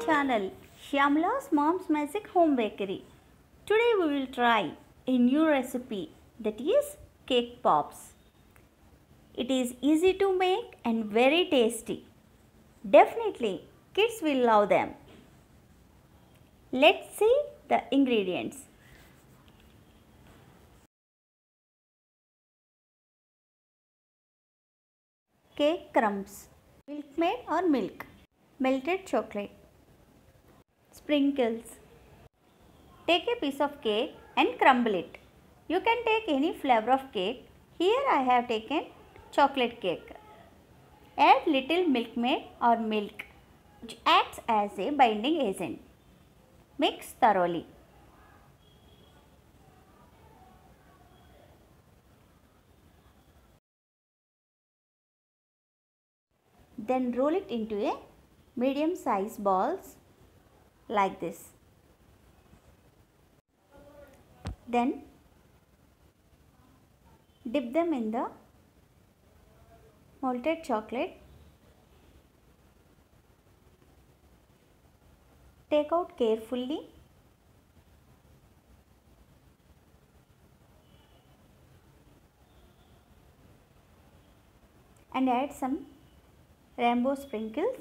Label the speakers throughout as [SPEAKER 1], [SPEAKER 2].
[SPEAKER 1] channel Shyamala's Mom's Magic Home Bakery. Today we will try a new recipe, that is cake pops. It is easy to make and very tasty. Definitely kids will love them. Let's see the ingredients. Cake crumbs, milkmaid or milk, melted chocolate, sprinkles. Take a piece of cake and crumble it. You can take any flavor of cake. Here I have taken chocolate cake. Add little milkmaid or milk, which acts as a binding agent. Mix thoroughly. Then roll it into a medium size balls like this. Then dip them in the melted chocolate. Take out carefully. And add some rainbow sprinkles.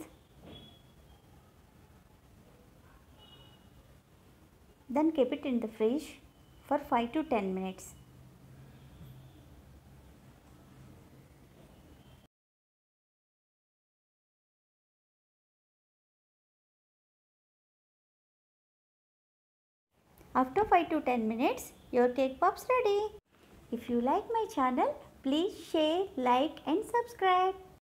[SPEAKER 1] Then keep it in the fridge for 5 to 10 minutes. After 5 to 10 minutes, your cake pops ready. If you like my channel, please share, like and subscribe.